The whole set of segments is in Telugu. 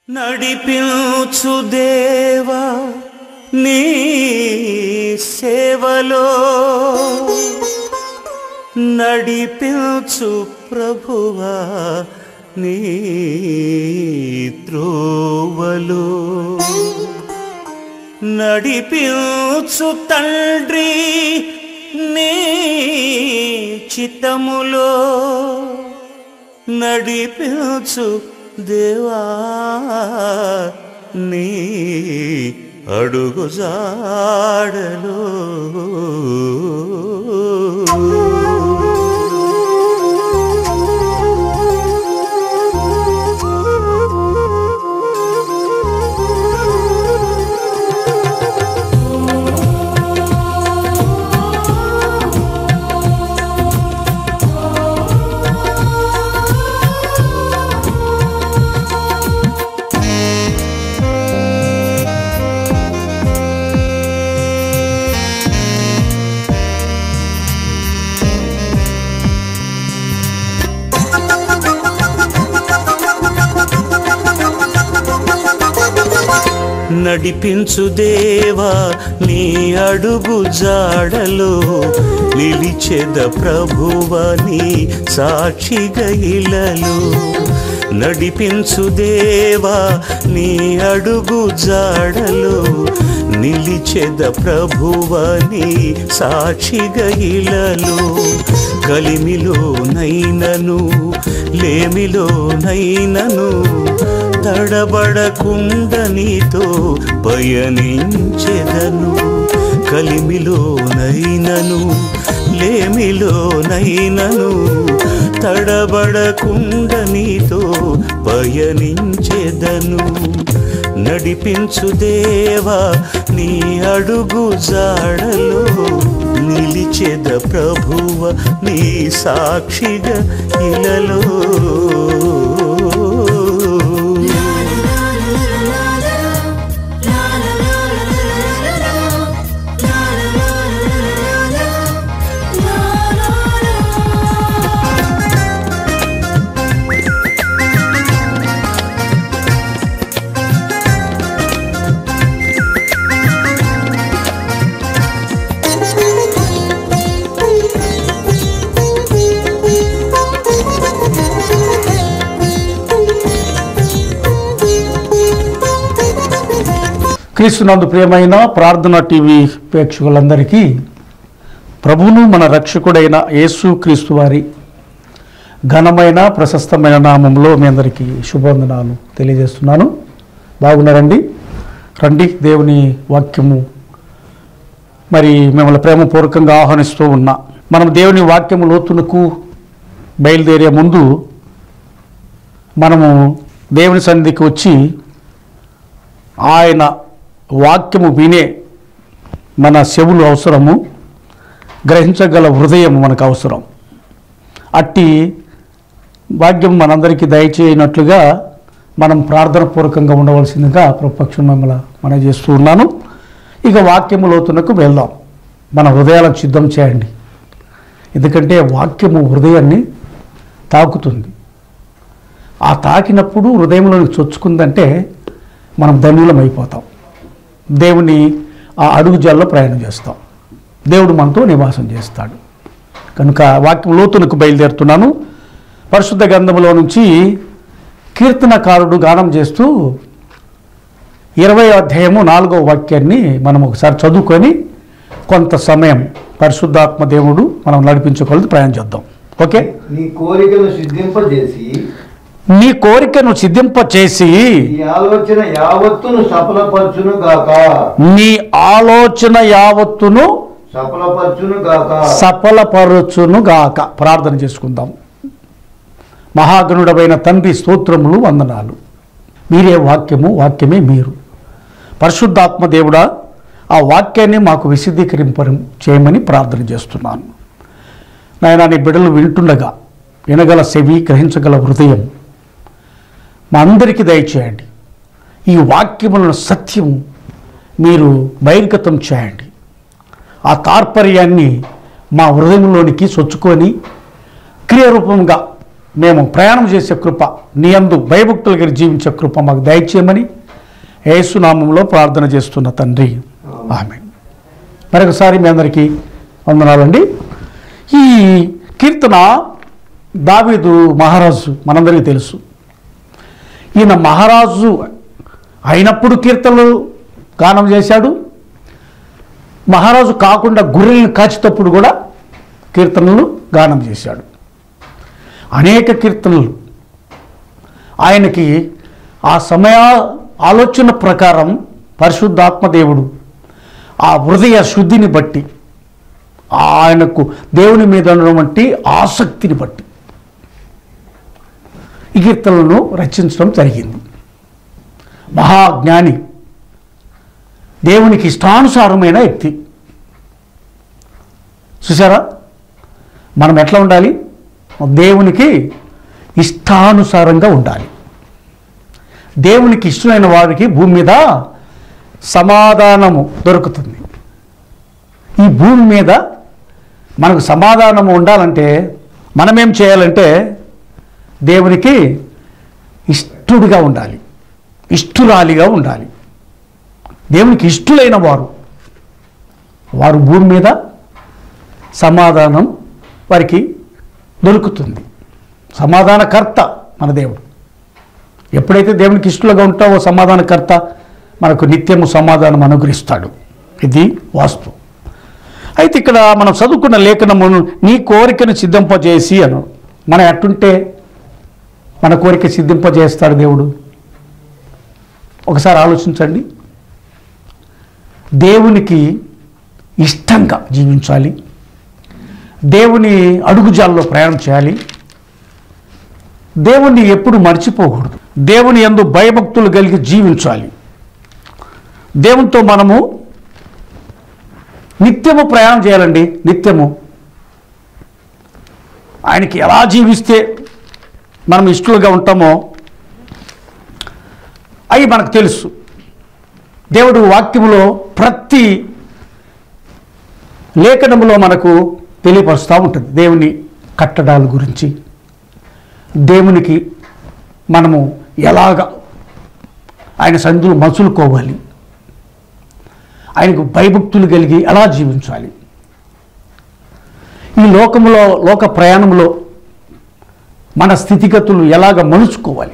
నడిపించు దేవా నీ సేవలో, నడిపించు ప్రభువా నీ త్రోవలో, నడిపించు తండ్రి నీ చిత్తములో, నడిపించు దేవా నీ అడుగుజాడలో. నడిపించు దేవా నీ అడుగు జాడలో, నిలిచెద ప్రభువ నీ సాక్షిగా ఇలలో. నడిపించు దేవా నీ అడుగు జాడలో, నిలిచెద ప్రభువ నీ సాక్షిగా ఇలలో. కలిమిలో నైనను లేమిలో నైనను తడబడకుండ నీతో పయనించెదను. కలిమిలో నైనను లేమిలో నైనను తడబడకుండ నీతో పయనించెదను. నడిపించు దేవా నీ అడుగు జాడలో, నిలిచెద ప్రభువ నీ సాక్షిగా ఇలలో. క్రీస్తునందు ప్రియమైన ప్రార్థన టీవీ ప్రేక్షకులందరికీ ప్రభువును మన రక్షకుడైన యేసు క్రీస్తు వారి ఘనమైన ప్రశస్తమైన నామంలో మీ అందరికీ శుభవందనాలు తెలియజేస్తున్నాను. బాగున్నారండి? రండి, దేవుని వాక్యము మరి మిమ్మల్ని ప్రేమపూర్వకంగా ఆహ్వానిస్తూ ఉన్నా. మనం దేవుని వాక్యము లోతునకు బయలుదేరే ముందు మనము దేవుని సన్నిధికి వచ్చి ఆయన వాక్యము వినే మన చెవులు అవసరము, గ్రహించగల హృదయం మనకు అవసరం. అట్టి భాగ్యం మనందరికీ దయచేయనట్లుగా మనం ప్రార్థన పూర్వకంగా ఉండవలసిందిగా ప్రపక్షం మిమ్మల్ని మనం చేస్తూ ఉన్నాను. ఇక వాక్యము లోతునకు వెళ్దాం. మన హృదయాలకు సిద్ధం చేయండి, ఎందుకంటే వాక్యము హృదయాన్ని తాకుతుంది. ఆ తాకినప్పుడు హృదయంలోకి చొచ్చుకుందంటే మనం ధన్యులం అయిపోతాం. దేవుని ఆ అడుగుజాల్లో ప్రయాణం చేస్తాం. దేవుడు మనతో నివాసం చేస్తాడు. కనుక వాక్యం లోతునకు బయలుదేరుతున్నాను. పరిశుద్ధ గ్రంథములో నుంచి కీర్తనకారుడు గానం చేస్తూ 20వ అధ్యాయము 4వ వాక్యాన్ని మనం ఒకసారి చదువుకొని కొంత సమయం పరిశుద్ధాత్మ దేవుడు మనం నడిపించుకోవాలి, ప్రయాణం చేద్దాం. ఓకే? నీ కోరికను సిద్ధింపజేసి నీ ఆలోచన యావత్తును సఫలపరచును గాక. ప్రార్థన చేసుకుందాం. మహాగణుడమైన తండ్రి, స్తోత్రములు, వందనాలు. మీరే వాక్యము, వాక్యమే మీరు. పరిశుద్ధాత్మ దేవుడా, ఆ వాక్యాన్ని మాకు విశదీకరింప చేయమని ప్రార్థన చేస్తున్నాను. నాయనా, నీ బిడ్డలు వింటుండగా వినగల చెవి, గ్రహించగల హృదయం మా అందరికీ దయచేయండి. ఈ వాక్యములను సత్యం మీరు బహిర్గతం చేయండి. ఆ తాత్పర్యాన్ని మా హృదయంలోనికి చొచ్చుకొని క్రియారూపంగా మేము ప్రయాణం చేసే కృప, నీ యందు భయభక్తులు కలిగి జీవించే కృప మాకు దయచేయమని యేసు నామములో ప్రార్థన చేస్తున్న తండ్రి, ఆమేన్. మరొకసారి మీ అందరికీ వందనాలండి. ఈ కీర్తన దావీదు మహారాజు మనందరికీ తెలుసు. ఈయన మహారాజు అయినప్పుడు కీర్తనలు గానం చేశాడు. మహారాజు కాకుండా గొర్రెలను కాచేటప్పుడు కూడా కీర్తనలు గానం చేశాడు. అనేక కీర్తనలు ఆయనకి ఆ సమయ ఆలోచన ప్రకారం పరిశుద్ధాత్మదేవుడు ఆ హృదయ శుద్ధిని బట్టి, ఆయనకు దేవుని మీద ఉన్నటువంటి ఆసక్తిని బట్టి ఈ కీర్తనలను రచించడం జరిగింది. మహాజ్ఞాని, దేవునికి ఇష్టానుసారమైన వ్యక్తి. చూసారా, మనం ఎట్లా ఉండాలి? దేవునికి ఇష్టానుసారంగా ఉండాలి. దేవునికి ఇష్టమైన వారికి భూమి మీద సమాధానము దొరుకుతుంది. ఈ భూమి మీద మనకు సమాధానము ఉండాలంటే మనమేం చేయాలంటే దేవునికి ఇష్టుడిగా ఉండాలి, ఇష్టురాలిగా ఉండాలి. దేవునికి ఇష్టులైన వారు భూమి మీద సమాధానం వారికి దొరుకుతుంది. సమాధానకర్త మన దేవుడు. ఎప్పుడైతే దేవునికి ఇష్టలుగా ఉంటావో సమాధానకర్త మనకు నిత్యము సమాధానం అనుగ్రహిస్తాడు. ఇది వాస్తవం. అయితే ఇక్కడ మనం చదువుకున్న లేఖనమును నీ కోరికను సిద్ధింపజేసి అను. మనం ఎట్టుంటే మన కోరిక సిద్ధింపజేస్తాడు దేవుడు. ఒకసారి ఆలోచించండి. దేవునికి ఇష్టంగా జీవించాలి, దేవుని అడుగుజాల్లో ప్రయాణం చేయాలి, దేవుణ్ణి ఎప్పుడు మర్చిపోకూడదు, దేవుని యందు భయభక్తులు కలిగి జీవించాలి. దేవునితో మనము నిత్యము ప్రయాణం చేయాలండి. నిత్యము ఆయనకి ఎలా జీవిస్తే మనం ఇష్టలుగా ఉంటామో అవి మనకు తెలుసు. దేవుడు వాక్యములో ప్రతి లేఖనములో మనకు తెలియపరుస్తూ ఉంటుంది దేవుని కట్టడాల గురించి, దేవునికి మనము ఎలాగ ఆయన సన్నిధిలో మసులుకోవాలి, ఆయనకు భయభక్తులు కలిగి ఎలా జీవించాలి, ఈ లోక ప్రయాణంలో మన స్థితిగతులు ఎలాగ మలుచుకోవాలి.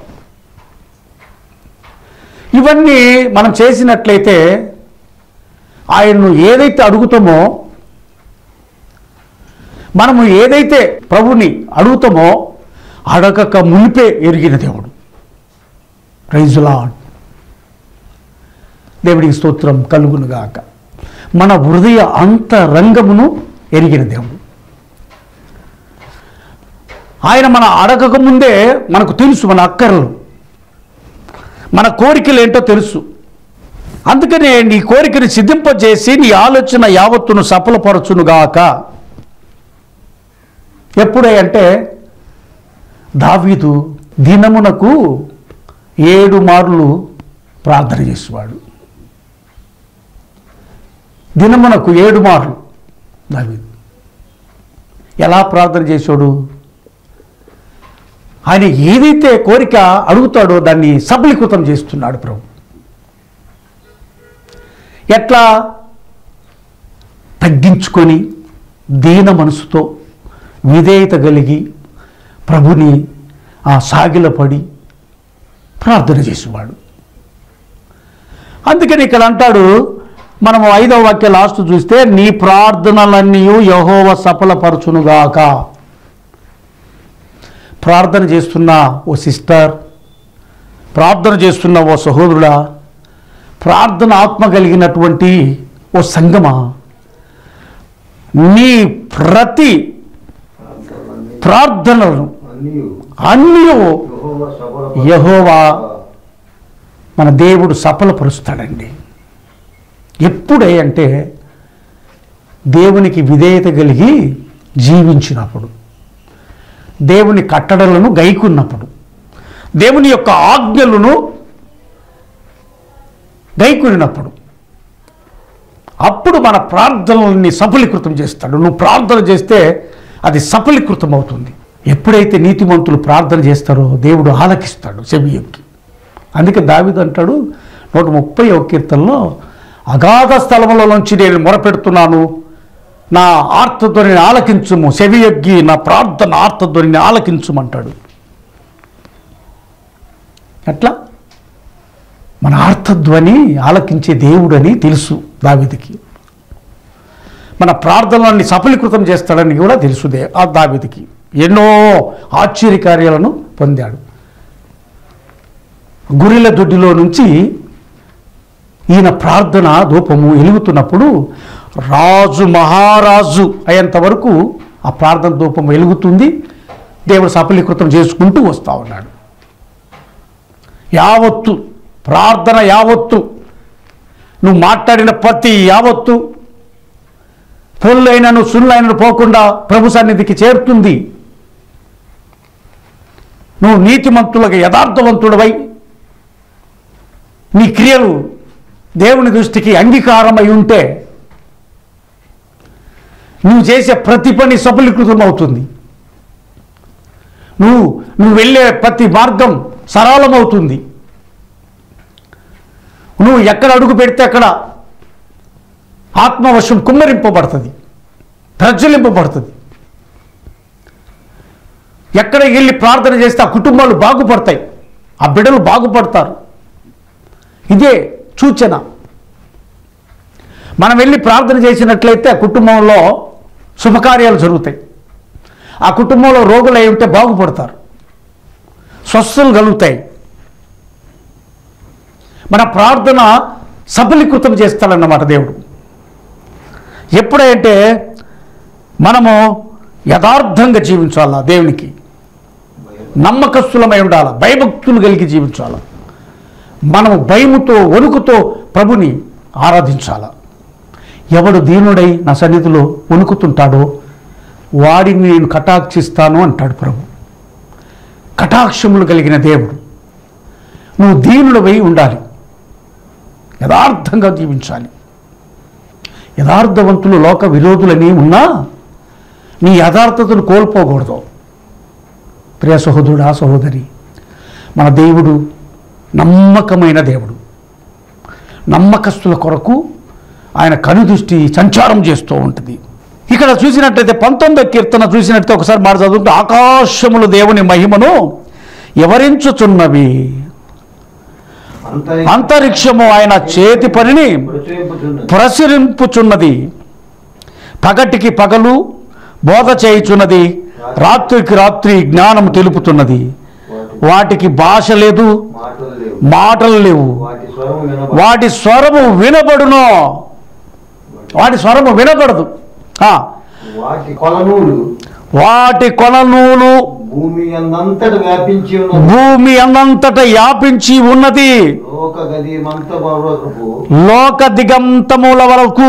ఇవన్నీ మనం చేసినట్లయితే ఆయన్ను ఏదైతే అడుగుతామో, మనము ఏదైతే ప్రభుని అడుగుతామో అడగక మునిపే ఎరిగిన దేవుడు. Praise lord. దేవుడికి స్తోత్రం కలుగునుగాక. మన హృదయ అంతరంగమును ఎరిగిన దేవుడు. ఆయన మన అడగక ముందే మనకు తెలుసు మన అక్కర్లు, మన కోరికలు ఏంటో తెలుసు. అందుకనే నీ కోరికను సిద్ధింపజేసి నీ ఆలోచన యావత్తును సఫలపరచునుగాక. ఎప్పుడే అంటే దావీదు దినమునకు 7 మార్లు ప్రార్థన చేసేవాడు. దినమునకు 7 మార్లు దావీదు ఎలా ప్రార్థన చేశాడు? ఆయన ఏదైతే కోరిక అడుగుతాడో దాన్ని సఫలీకృతం చేస్తున్నాడు ప్రభు. ఎట్లా? తగ్గించుకొని దీన మనసుతో విధేయత కలిగి ప్రభుని సాగిలపడి ప్రార్థన చేసేవాడు. అందుకని ఇక్కడ అంటాడు, మనము 5వ వాక్య లాస్ట్ చూస్తే నీ ప్రార్థనలన్నీ యెహోవా సఫలపరచునుగాక. ప్రార్థన చేస్తున్న ఓ సిస్టర్, ప్రార్థన చేస్తున్న ఓ సహోదరుడా, ప్రార్థన ఆత్మ కలిగినటువంటి ఓ సంగమా, నీ ప్రతి ప్రార్థనలను అన్నీ యెహోవా మన దేవుడు సఫలపరుస్తాడండి. ఎప్పుడే అంటే దేవునికి విధేయత కలిగి జీవించినప్పుడు, దేవుని కట్టడలను గైకున్నప్పుడు, దేవుని యొక్క ఆజ్ఞలను గైకున్నప్పుడు, అప్పుడు మన ప్రార్థనల్ని సఫలీకృతం చేస్తాడు. నువ్వు ప్రార్థన చేస్తే అది సఫలీకృతం అవుతుంది. ఎప్పుడైతే నీతిమంతులు ప్రార్థన చేస్తారో దేవుడు ఆలకిస్తాడు చెవియొక్కి. అందుకే దావీదు అంటాడు 130వ కీర్తనలో, అగాధ స్థలముల నుంచి నేను మొరపెడుతున్నాను, నా ఆర్తధ్వనిని ఆలకించుము, చెవియొగ్గి నా ప్రార్థన ఆర్తధ్వనిని ఆలకించుమంటాడు. ఎట్లా? మన ఆర్తధ్వని ఆలకించే దేవుడని తెలుసు దావీదుకి. మన ప్రార్థనలన్నీ సఫలీకృతం చేస్తాడని కూడా తెలుసు ఆ దావీదుకి. ఎన్నో ఆశ్చర్యకార్యాలను పొందాడు. గొర్రెల దొడ్డిలో నుంచి ఈయన ప్రార్థన ధూపము వెలుగుతున్నప్పుడు రాజు మహారాజు అయ్యేంత వరకు ఆ ప్రార్థన ధూపం వెలుగుతుంది. దేవుడు సఫలీకృతం చేసుకుంటూ వస్తూ ఉన్నాడు. యావత్తు ప్రార్థన, యావత్తు నువ్వు మాట్లాడిన ప్రతి యావత్తు పొల్లైనను సుళ్ళైనను పోకుండా ప్రభు సన్నిధికి చేరుతుంది. నువ్వు నీతిమంతులకు యథార్థవంతుడవై నీ క్రియలు దేవుని దృష్టికి అంగీకారమై ఉంటే నువ్వు చేసే ప్రతి పని సఫలీకృతం అవుతుంది. నువ్వు వెళ్ళే ప్రతి మార్గం సరళమవుతుంది. నువ్వు ఎక్కడ అడుగు పెడితే అక్కడ ఆత్మవశం కుమ్మరింపబడుతుంది, ప్రజ్వలింపబడుతుంది. ఎక్కడ వెళ్ళి ప్రార్థన చేస్తే ఆ కుటుంబాలు బాగుపడతాయి, ఆ బిడ్డలు బాగుపడతారు. ఇదే సూచన. మనం వెళ్ళి ప్రార్థన చేసినట్లయితే ఆ కుటుంబంలో శుభకార్యాలు జరుగుతాయి. ఆ కుటుంబంలో రోగులు అయి ఉంటే బాగుపడతారు, స్వస్థలు కలుగుతాయి. మన ప్రార్థన సఫలీకృతం చేస్తాడన్నమాట దేవుడు. ఎప్పుడంటే మనము యథార్థంగా జీవించాలా, దేవునికి నమ్మకస్తులమై ఉండాలా, భయభక్తులు కలిగి జీవించాలా. మనము భయముతో వణుకుతో ప్రభుని ఆరాధించాలా. ఎవడు దీనుడై నా సన్నిధిలో వణుకుతుంటాడో వాడిని నేను కటాక్షిస్తాను అంటాడు ప్రభు. కటాక్షములు కలిగిన దేవుడు. నువ్వు దీనుడవై ఉండాలి, యథార్థంగా జీవించాలి. యథార్థవంతులు లోక విరోధులని ఉన్నా నీ యథార్థతను కోల్పోకూడదు. ప్రియ సహోదరుడా, సహోదరి, మన దేవుడు నమ్మకమైన దేవుడు. నమ్మకస్తుల కొరకు ఆయన కనుదృష్టి సంచారం చేస్తూ ఉంటుంది. ఇక్కడ చూసినట్లయితే 19వ కీర్తన చూసినట్లయితే ఒకసారి మాట చదువుకుంటే, ఆకాశములు దేవుని మహిమను ఎవరించుచున్నవి, అంతరిక్షము ఆయన చేతి పనిని ప్రచురింపుచున్నది. పగటికి పగలు బోధ చేయుచున్నది, రాత్రికి రాత్రి జ్ఞానం తెలుపుతున్నది. వాటికి భాష లేదు, మాటలు లేవు, వాటి స్వరము వినబడును, వాటి స్వరము వినబడదు. వాటి కొలనూలు భూమి అందంతట వ్యాపించి ఉన్నది, లోక దిగంతముల వరకు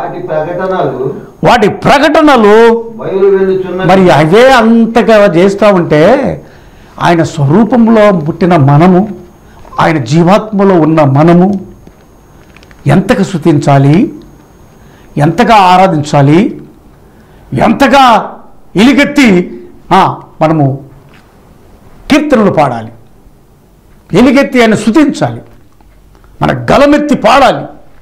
వాటి ప్రకటనలు మరి అవే అంతగా చేస్తూ ఉంటే ఆయన స్వరూపంలో పుట్టిన మనము, ఆయన జీవాత్మలో ఉన్న మనము ఎంతగా స్తుతించాలి, ఎంతగా ఆరాధించాలి, ఎంతగా ఎలుగెత్తి మనము కీర్తనలు పాడాలి, ఎలుగెత్తి ఆయన స్తుతించాలి, మన గలమెత్తి పాడాలి.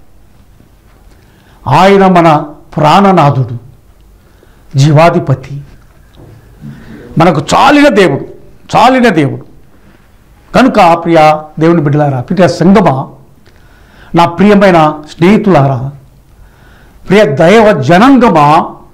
ఆయన మన ప్రాణనాథుడు, జీవాధిపతి, మనకు చాలిన దేవుడు, చాలిన దేవుడు. కనుక ప్రియ దేవుని బిడ్డలారా, ప్రియ సంగమా, నా ప్రియమైన స్నేహితులారా, ప్రియ దైవ జనాంగమా,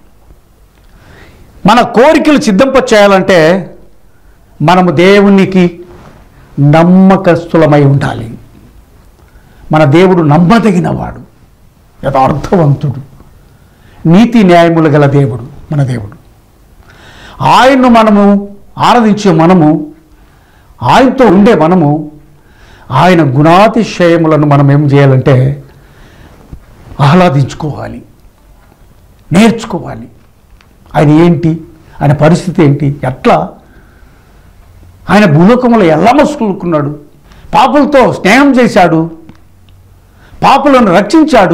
మన కోరికలు సిద్ధింప చేయాలంటే మనము దేవునికి నమ్మకస్తులమై ఉండాలి. మన దేవుడు నమ్మదగినవాడు, యథార్థవంతుడు, నీతి న్యాయములు గల దేవుడు మన దేవుడు. ఆయన్ను మనము ఆరాధించే మనము, ఆయనతో ఉండే మనము, ఆయన గుణాతిశయములను మనం ఏం చేయాలంటే ఆహ్లాదించుకోవాలి, నేర్చుకోవాలి. ఆయన ఏంటి, ఆయన పరిస్థితి ఏంటి, ఎట్లా ఆయన భూలోకంలో ఎలా మసులుకున్నాడు, పాపులతో స్నేహం చేశాడు, పాపులను రక్షించాడు,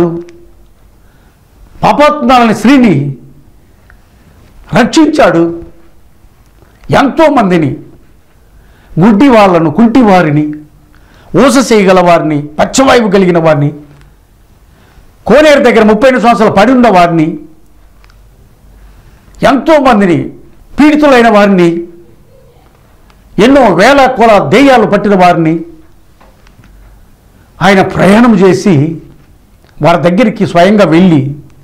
పాపాత్మాలని స్త్రీని రక్షించాడు. ఎంతోమందిని, గుడ్డి వాళ్ళను, కుంటి వారిని, ఊస చేయగల వారిని, పచ్చవాయువు కలిగిన వారిని, కోనేరు దగ్గర 32 సంవత్సరాలు పడి ఉన్న వారిని, ఎంతోమందిని పీడితులైన వారిని, ఎన్నో వేల కొల దెయ్యాలు పట్టిన వారిని ఆయన ప్రయాణం చేసి వారి దగ్గరికి స్వయంగా వెళ్ళి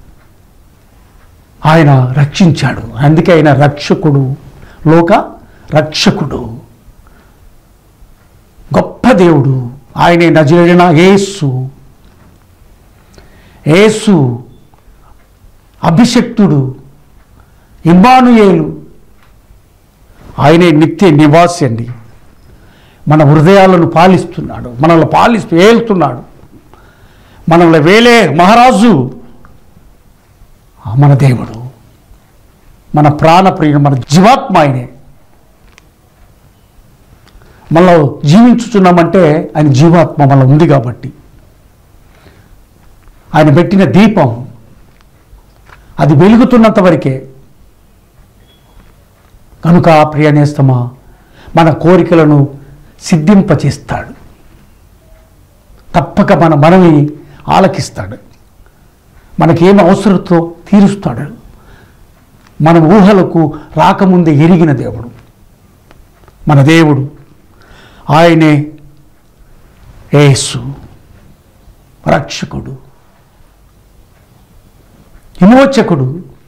ఆయన రక్షించాడు. అందుకే ఆయన రక్షకుడు, లోక రక్షకుడు, గొప్ప దేవుడు. ఆయనే నజరేయుడైన యేసు. యేసు అభిషక్తుడు, ఇమ్మానుయేలు. ఆయనే నిత్య నివాసి అండి. మన హృదయాలను పాలిస్తున్నాడు, మనల్ని పాలిస్తూ ఏలుతున్నాడు, మనల్ని వేలే మహారాజు మన దేవుడు, మన ప్రాణప్రియుడు, మన జీవాత్మ ఆయనే. మనలో జీవించుచున్నామంటే ఆయన జీవాత్మ మనలో ఉంది కాబట్టి. ఆయన పెట్టిన దీపం అది వెలుగుతున్నంత వరకే. కనుక ప్రియనేస్తమా, మన కోరికలను సిద్ధింపచేస్తాడు. తప్పక మన మనవి ఆలకిస్తాడు. మనకేం అవసరంతో తీరుస్తాడు. మన ఊహలకు రాకముందే ఎరిగిన దేవుడు మన దేవుడు. ఆయనే యేసు, రక్షకుడు, విమోచకుడు.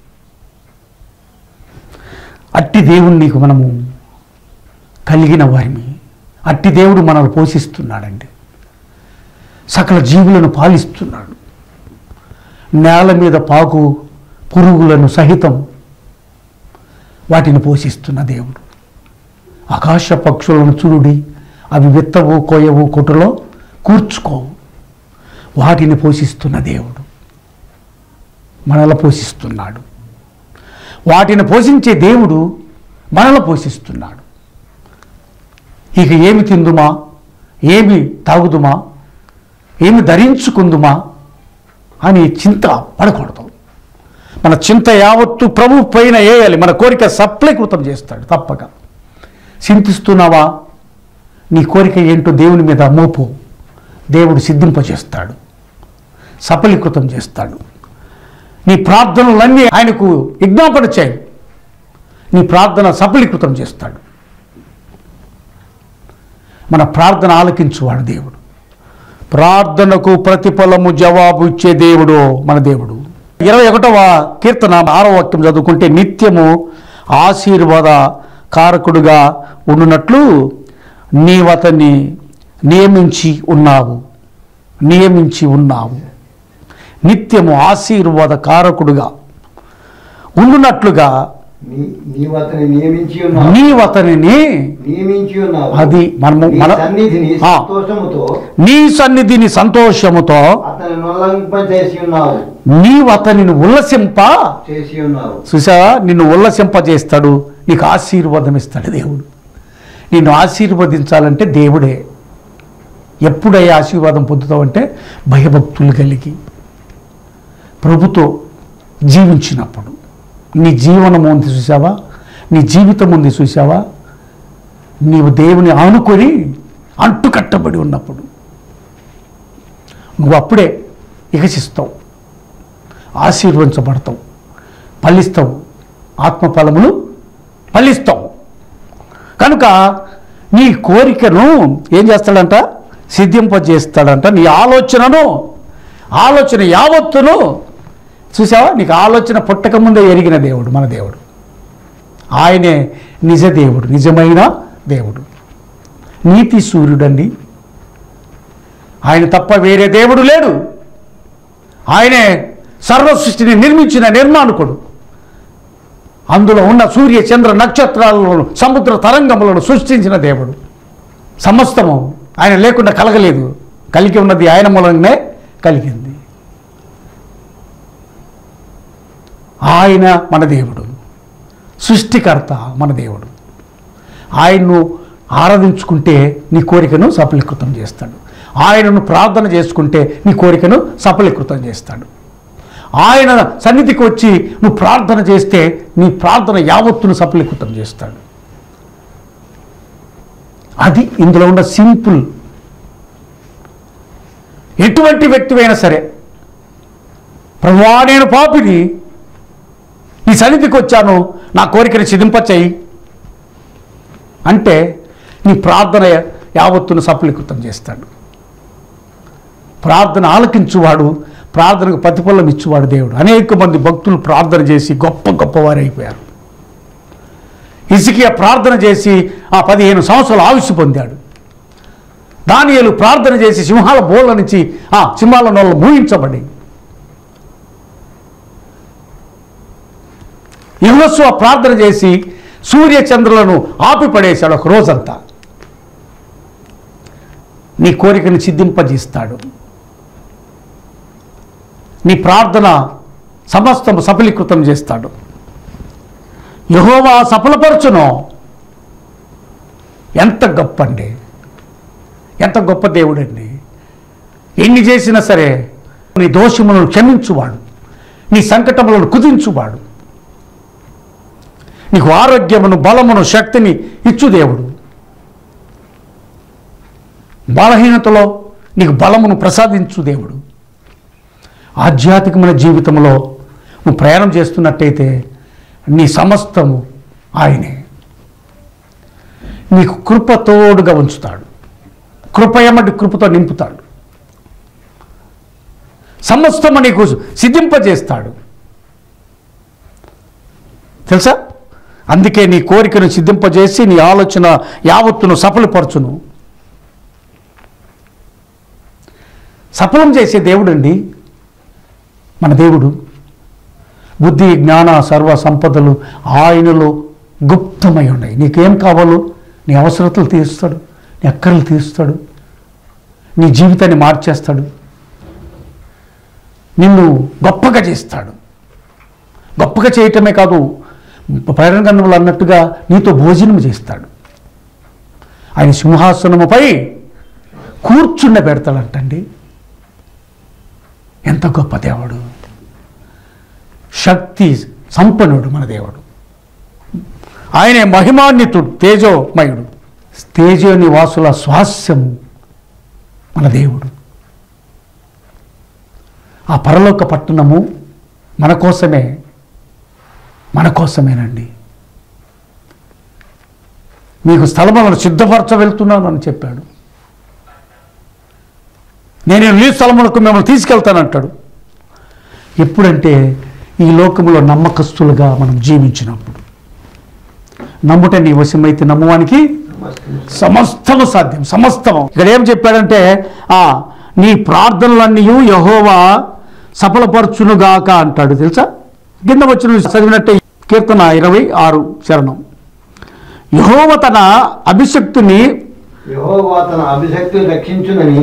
అట్టి దేవుణ్ణి నీకు మనము కలిగిన వారిని. అట్టి దేవుడు మనల్ని పోషిస్తున్నాడండి. సకల జీవులను పాలిస్తున్నాడు. నేల మీద పాకు పురుగులను సహితం వాటిని పోషిస్తున్న దేవుడు. ఆకాశ పక్షులను చూడుడి, అవి విత్తవు, కోయవు, కొట్టులో కూర్చుకోవు. వాటిని పోషిస్తున్న దేవుడు మనల్ని పోషిస్తున్నాడు. వాటిని పోషించే దేవుడు మనల్ని పోషిస్తున్నాడు. ఇక ఏమి తిందుమా, ఏమి తాగుదుమా, ఏమి ధరించుకుందుమా అని చింత పడకూడదు. మన చింత యావత్తు ప్రభు పైన వేయాలి. మన కోరిక సఫలీకృతం చేస్తాడు తప్పక. చింతిస్తున్నావా, నీ కోరిక ఏంటో దేవుని మీద మోపు. దేవుడు సిద్ధింపజేస్తాడు, సఫలీకృతం చేస్తాడు. నీ ప్రార్థనలన్నీ ఆయనకు విజ్ఞాపన చేయి. నీ ప్రార్థన సఫలీకృతం చేస్తాడు. మన ప్రార్థన ఆలకించువాడు దేవుడు. ప్రార్థనకు ప్రతిఫలము జవాబు ఇచ్చే దేవుడు మన దేవుడు. 21వ కీర్తన 6వ వాక్యం చదువుకుంటే, నిత్యము ఆశీర్వాద కారకుడుగా ఉండునట్లు నీవతన్ని నియమించి ఉన్నావు. నిత్యము ఆశీర్వాద కారకుడుగా ఉండునట్లుగా అది నీ సన్నిధిని సంతోషముతో నీవతనిని ఉల్లసింప చూసావా. నిన్ను ఉల్లసింపజేస్తాడు, నీకు ఆశీర్వాదం ఇస్తాడు దేవుడు. నిన్ను ఆశీర్వదించాలంటే దేవుడే. ఎప్పుడయ్యే ఆశీర్వాదం పొందుతావంటే భయభక్తులు కలిగి ప్రభుతో జీవించినప్పుడు. నీ జీవనం ఉంది చూసావా, నీ జీవితం ఉంది చూసావా, నీవు దేవుని ఆనుకొని అంటుకట్టబడి ఉన్నప్పుడు నువ్వు అప్పుడే వికసిస్తావు, ఆశీర్వదించబడతావు, ఫలిస్తావు, ఆత్మఫలములు ఫలిస్తావు. కనుక నీ కోరికను ఏం చేస్తాడంట, సిద్ధింపజేస్తాడంట. నీ ఆలోచన యావత్తును చూసావా. నీకు ఆలోచన పుట్టక ముందే ఎరిగిన దేవుడు మన దేవుడు. ఆయనే నిజ దేవుడు, నిజమైన దేవుడు, నీతి సూర్యుడండి. ఆయన తప్ప వేరే దేవుడు లేడు. ఆయనే సర్వ సృష్టిని నిర్మించిన నిర్మాణకుడు. అందులో ఉన్న సూర్య చంద్ర నక్షత్రాలను, సముద్ర తరంగములను సృష్టించిన దేవుడు. సమస్తము ఆయన లేకుండా కలగలేదు. కలిగి ఉన్నది ఆయన మూలంగానే కలిగింది. ఆయన మన దేవుడు, సృష్టికర్త మన దేవుడు. ఆయన్ను ఆరాధించుకుంటే నీ కోరికను సఫలీకృతం చేస్తాడు. ఆయనను ప్రార్థన చేసుకుంటే నీ కోరికను సఫలీకృతం చేస్తాడు. ఆయన సన్నిధికి వచ్చి నువ్వు ప్రార్థన చేస్తే నీ ప్రార్థన యావత్తును సఫలీకృతం చేస్తాడు. అది ఇందులో ఉన్న సింపుల్. ఎటువంటి వ్యక్తివైనా సరే, ప్రభువా నేను పాపిని, నీ సన్నిధికి వచ్చాను, నా కోరికను సిద్ధింపచేయి అంటే నీ ప్రార్థన యావత్తును సఫలీకృతం చేస్తాడు. ప్రార్థన ఆలకించువాడు, ప్రార్థనకు ప్రతిఫలం ఇచ్చువాడు దేవుడు. అనేక మంది భక్తులు ప్రార్థన చేసి గొప్ప గొప్పవారు అయిపోయారు. హిజ్కియా ప్రార్థన చేసి 15 సంవత్సరాలు ఆయుష్షు పొందాడు. దానియేలు ప్రార్థన చేసి సింహాల బోళ్ళ నుంచి సింహాల నోళ్ళ మూయించబడి, యెహోషువ ప్రార్థన చేసి సూర్య చంద్రులను ఆపిపడేశాడు ఒక రోజంతా. నీ కోరికను సిద్ధింపజేస్తాడు. నీ ప్రార్థన సమస్తము సఫలీకృతం చేస్తాడు. యెహోవా సఫలపరచును. ఎంత గొప్ప అండి, ఎంత గొప్ప దేవుడండి. ఎన్ని చేసినా సరే నీ దోషములను క్షమించువాడు, నీ సంకటములను కుదించువాడు, నీకు ఆరోగ్యమును బలమును శక్తిని ఇచ్చు దేవుడు. బలహీనతలో నీకు బలమును ప్రసాదించు దేవుడు. ఆధ్యాత్మికమైన జీవితంలో నువ్వు ప్రయాణం చేస్తున్నట్టయితే నీ సమస్తము ఆయనే. నీకు కృప తోడుగా ఉంచుతాడు. కృపయమటి కృపతో నింపుతాడు. సమస్తము నీకు సిద్ధింపజేస్తాడు. తెలుసా? అందుకే నీ కోరికను సిద్ధింపజేసి నీ ఆలోచన యావత్తును సఫలపరచును. సఫలం చేసే దేవుడండి మన దేవుడు. బుద్ధి జ్ఞాన సర్వ సంపదలు ఆయనలో గుప్తమై ఉన్నాయి. నీకేం కావాలో నీ అవసరతలు తీరుస్తాడు, నీ అక్కర్లు తీరుస్తాడు, నీ జీవితాన్ని మార్చేస్తాడు, నిన్ను గొప్పగా చేస్తాడు. గొప్పగా చేయటమే కాదు, ప్రకటన గ్రంథంలో అన్నట్టుగా నీతో భోజనం చేస్తాడు. ఆయన సింహాసనముపై కూర్చుండ పెడతాడంటండి. ఎంత గొప్ప దేవుడు, శక్తి సంపన్నుడు మన దేవుడు. ఆయనే మహిమాన్వితుడు, తేజోమయుడు, తేజో నివాసుల స్వాస్యము మన దేవుడు. ఆ పరలోక పట్టణము మన కోసమేనండి. మీకు స్థలములను సిద్ధపరచ వెళ్తున్నాను అని చెప్పాడు. నేను నీ స్థలములకు మిమ్మల్ని తీసుకెళ్తానంటాడు. ఎప్పుడంటే ఈ లోకంలో నమ్మకస్తులుగా మనం జీవించినప్పుడు. నమ్ముట నీ వశమైతే నమ్మువానికి సమస్తము సాధ్యం. సమస్తము. ఇక్కడ ఏం చెప్పాడంటే నీ ప్రార్థనలన్నీ యెహోవా సఫలపరచునుగాక అంటాడు. తెలుసా? కింద వచ్చిన చదివినట్టే కీర్తన 26 శరణం. యెహోవా తన అభిషక్తుని రక్షించునని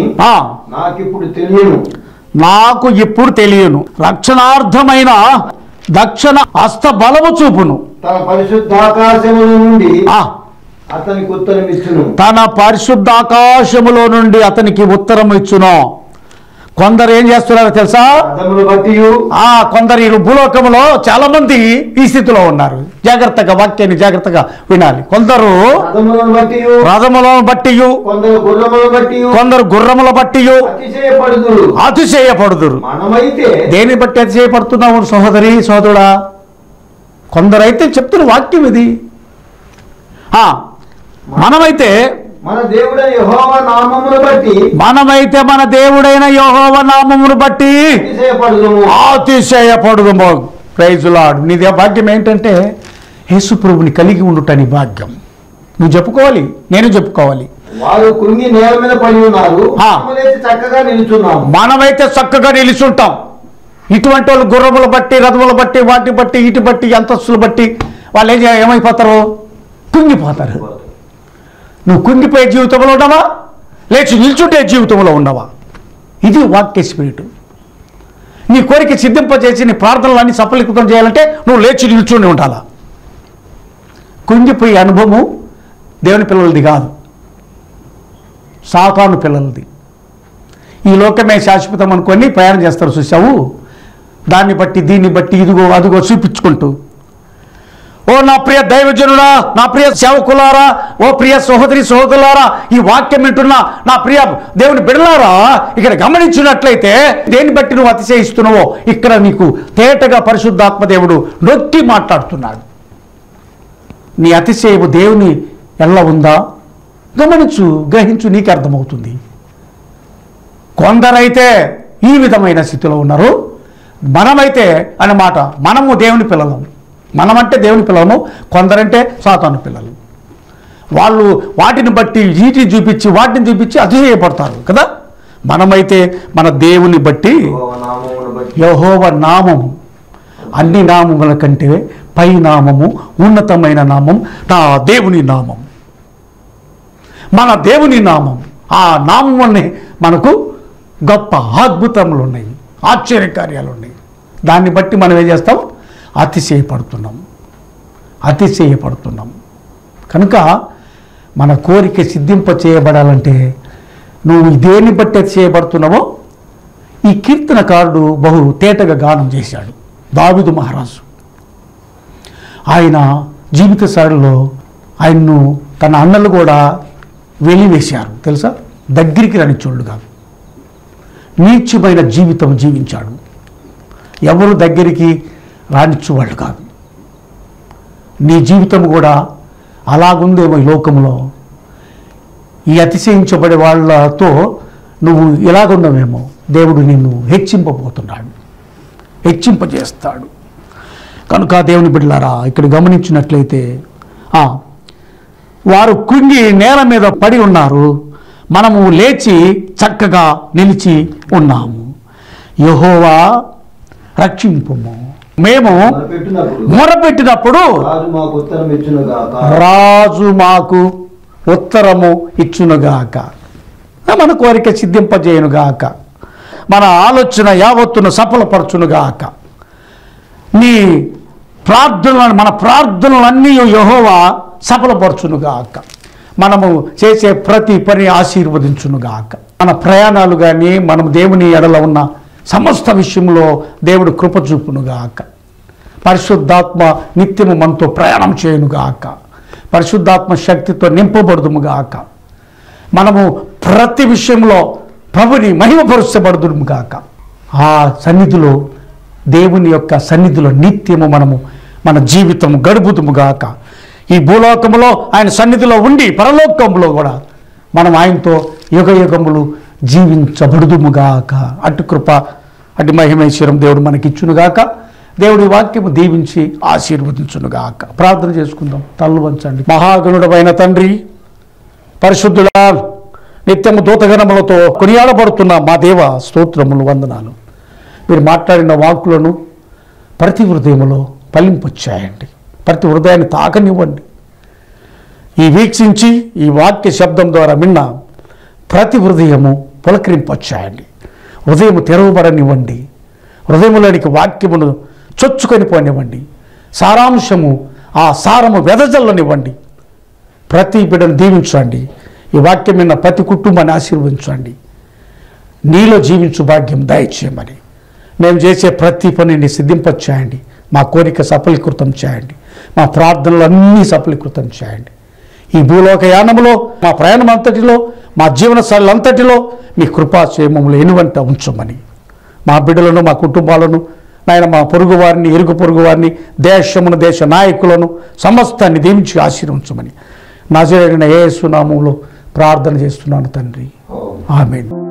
నాకు ఇప్పుడు తెలియను. రక్షణార్థమైన దక్షిణ హస్త బలము చూపును. తన పరిశుద్ధాకాశముల నుండి అతనికి ఉత్తరం ఇచ్చును. తన పరిశుద్ధాకాశములో నుండి అతనికి ఉత్తరం ఇచ్చును. కొందరు ఏం చేస్తున్నారో తెలుసా? కొందరు ఈ భూలోకములో చాలా మంది ఈ స్థితిలో ఉన్నారు. జాగ్రత్తగా వాక్యాన్ని జాగ్రత్తగా వినాలి. కొందరు రథములను బట్టి, కొందరు గుర్రముల బట్టి అతిశయపడుదురు. దేని బట్టి అతిశయపడుతున్నావు సహోదరి సహోదరుడా? కొందరైతే చెప్తున్న వాక్యం ఇది. మనమైతే మన దేవుడైన యెహోవా నామమును బట్టి అతిశయపడుదుము. Praise lord. నీదే భాగ్యం ఏంటంటే యేసు ప్రభుని కలిగి ఉండుట నీ భాగ్యం. నువ్వు చెప్పుకోవాలి, నేను చెప్పుకోవాలి. వారు కృంగి నేల మీద పడి ఉన్నారు, చక్కగా నిలుచున్నాము. మనమైతే చక్కగా నిలుచుంటాం. ఇటువంటి వాళ్ళు గుర్రములు బట్టి, రథములు బట్టి, వాటి బట్టి, ఇటు బట్టి, అంతస్తులు బట్టి వాళ్ళు ఏమైపోతారు? కుంగిపోతారు. నువ్వు కుంగిపోయే జీవితంలో ఉన్నావా? లేచి నిల్చుంటే జీవితంలో ఉన్నావా? ఇది వాక్య స్పిరిట్. నీ కోరిక సిద్ధింపజేసి నీ ప్రార్థనలన్నీ సఫలీకృతం చేయాలంటే నువ్వు లేచి నిల్చుని ఉండాలా. కుంగిపోయే అనుభవం దేవుని పిల్లలది కాదు, సాతాను పిల్లలది. ఈ లోకమే శాశ్వతం అనుకొని ప్రయాణం చేస్తారు. చూసావు? దాన్ని బట్టి దీన్ని బట్టి ఇదిగో అదిగో చూపించుకుంటూ ఓ నా ప్రియ దైవజనుడా, నా ప్రియ సేవకులారా, ఓ ప్రియ సహోదరి సహోదరులారా, ఈ వాక్యం వింటున్నా నా ప్రియ దేవుని బిడ్డలారా, ఇక్కడ గమనించినట్లయితే దేన్ని బట్టి నువ్వు అతిశయిస్తున్నావో ఇక్కడ నీకు తేటగా పరిశుద్ధాత్మ దేవుడు నొక్కి మాట్లాడుతున్నాడు. నీ అతిశయము దేవుని ఎలా ఉందా గమనించు, గ్రహించు, నీకు అర్థమవుతుంది. కొందరైతే ఈ విధమైన స్థితిలో ఉన్నారు. మనమైతే అన్నమాట, మనము దేవుని పిల్లలము. మనమంటే దేవుని పిల్లలము, కొందరంటే సాతాను పిల్లలు. వాళ్ళు వాటిని బట్టి వీటిని చూపించి వాటిని చూపించి అతిశయపడతారు కదా. మనమైతే మన దేవుని బట్టి యెహోవా నామము అన్ని నామముల కంటే పై నామము, ఉన్నతమైన నామం నా దేవుని నామం, మన దేవుని నామం. ఆ నామం వల్లనే మనకు గొప్ప అద్భుతములు ఉన్నాయి, ఆశ్చర్యకార్యాలు ఉన్నాయి. దాన్ని బట్టి మనం ఏం చేస్తాం? అతిశయపడుతున్నాం. కనుక మన కోరిక సిద్ధింప చేయబడాలంటే నువ్వు దేన్ని బట్టి అతిశయపడుతున్నావో ఈ కీర్తనకారుడు బహు తేటగా గానం చేశాడు. దావీదు మహారాజు ఆయన జీవిత సారిలో ఆయన్ను తన అన్నలు కూడా వెలివేశారు తెలుసా. దగ్గరికి రానిచ్చోళ్ళు కాదు, నీచమైన జీవితం జీవించాడు. ఎవరు దగ్గరికి రానిచ్చేవాళ్ళు కాదు. నీ జీవితం కూడా అలాగుందేమో ఈ లోకంలో. ఈ అతిశయించబడే వాళ్ళతో నువ్వు ఇలాగున్నావేమో. దేవుడు నిన్ను హెచ్చింపజేస్తాడు. కనుక దేవుని బిడ్డలారా, ఇక్కడ గమనించినట్లయితే వారు కృంగి నేల మీద పడి ఉన్నారు, మనము లేచి చక్కగా నిలిచి ఉన్నాము. యెహోవా రక్షింపుము. మేము మొరపెట్టినప్పుడు రాజు మాకు ఉత్తరము ఇచ్చునుగాక. మన కోరిక సిద్ధింపజేయునుగాక, మన ఆలోచన యావత్తును సఫలపరచునుగాక. నీ ప్రార్థనలను, మన ప్రార్థనలన్నీ యెహోవా సఫలపరచునుగాక. మనము చేసే ప్రతి పని ఆశీర్వదించునుగాక. మన ప్రయాణాలు కానీ మనం దేవుని ఎడల ఉన్న సమస్త విషయంలో దేవుడు కృప చూపునుగాక. పరిశుద్ధాత్మ నిత్యము మనతో ప్రయాణం చేయునుగాక. పరిశుద్ధాత్మ శక్తితో నింపబడుదుముగాక. మనము ప్రతి విషయంలో ప్రభుని మహిమపరచబడుదుముగాక. ఆ సన్నిధిలో, దేవుని యొక్క సన్నిధిలో నిత్యము మనము మన జీవితం గడుపుదుముగాక. ఈ భూలోకములో ఆయన సన్నిధిలో ఉండి పరలోకంలో కూడా మనం ఆయనతో యుగ యుగములు జీవించబడుదుముగాక. అటు కృప, అటు మహిమేశ్వరం దేవుడు మనకిచ్చునుగాక. దేవుడి వాక్యము దీవించి ఆశీర్వదించునుగాక. ప్రార్థన చేసుకుందాం. తల్లు వంచండి. మహాగణుడమైన తండ్రి, పరిశుద్ధుడా, నిత్యము దూతగణములతో కొనియాడబడుతున్న మా దేవ, స్తోత్రములు, వందనాలు. మీరు మాట్లాడిన వాక్కులను ప్రతి హృదయములో ఫలింపొచ్చాయండి. ప్రతి హృదయాన్ని తాకనివ్వండి. ఈ వీక్షించి ఈ వాక్య శబ్దం ద్వారా విన్న ప్రతి హృదయము పులకరింపొచ్చాయండి. హృదయము తెరవబడనివ్వండి. హృదయములోనికి వాక్యమును చొచ్చుకొని పోనివ్వండి. సారాంశము, ఆ సారము వెదజల్లనివ్వండి. ప్రతి బిడ్డను దీవించండి. ఈ వాక్యం విన్న ప్రతి కుటుంబాన్ని ఆశీర్వదించండి. నీలో జీవించు భాగ్యం దయచేయమని, మేము చేసే ప్రతి పనిని సిద్ధింపచేయండి. మా కోరిక సఫలీకృతం చేయండి. మా ప్రార్థనలు అన్నీ సఫలీకృతం చేయండి. ఈ భూలోక యానములో, మా ప్రయాణం అంతటిలో, మా జీవన శైలంతటిలో మీ కృపాక్షేమములు ఎనువంట ఉంచమని, మా బిడ్డలను, మా కుటుంబాలను, నాయన మా పొరుగు వారిని, ఇరుగు పొరుగు వారిని, దేశమును, దేశ నాయకులను సమస్తాన్ని దీవించి ఆశీర్వించమని నజరేయుడైన యేసు నామములో ప్రార్థన చేస్తున్నాను తండ్రి. ఆమేన్.